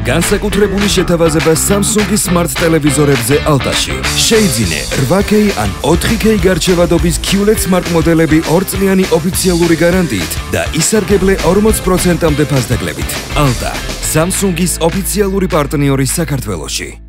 განსაკუთრებული შეთავაზება Samsung-ის smart ტელევიზორებზე Alta-ში. შეიძინე 8K ან 4K გარჩევადობის QLED smart მოდელები 2 წლიანი ოფიციალური გარანტიით და ისარგებლე 40%-მდე ფასდაკლებით. Alta, Samsung-ის ოფიციალური პარტნიორი საქართველოში.